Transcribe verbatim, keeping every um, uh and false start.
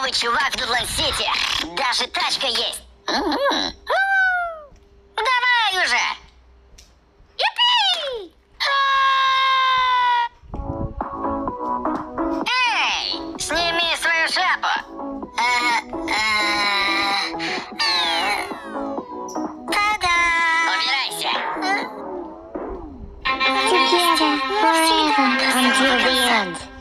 новый чувак в Дудланд-Сити. Даже тачка есть. Давай уже! Юпи! Эй, сними свою шляпу. Та-да! Убирайся. Together forever until the end.